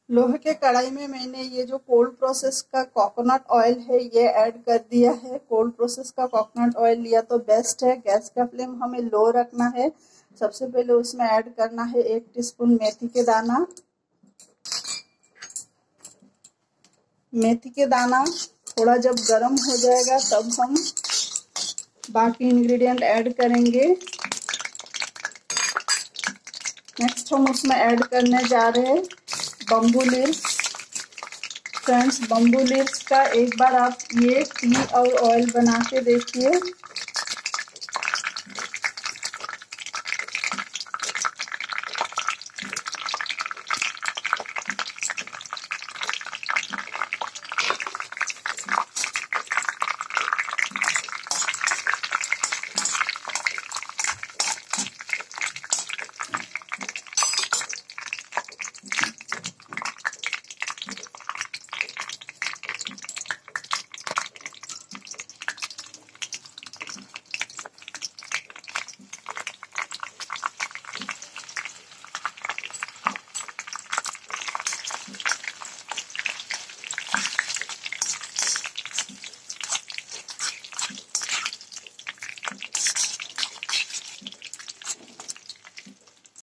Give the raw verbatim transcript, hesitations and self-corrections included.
लोहे के कढ़ाई में मैंने ये जो कोल्ड प्रोसेस का कोकोनट ऑयल है ये ऐड कर दिया है। कोल्ड प्रोसेस का कोकोनट ऑयल लिया तो बेस्ट है। गैस का फ्लेम हमें लो रखना है। सबसे पहले उसमें ऐड करना है एक टीस्पून मेथी के दाना। मेथी के दाना थोड़ा जब गर्म हो जाएगा तब हम बाकी इंग्रेडिएंट ऐड करेंगे। नेक्स्ट हम उसमें ऐड करने जा रहे हैं bamboo leaves. Friends, bamboo leaves का एक बार आप ये टी और ऑयल बना के देखिए।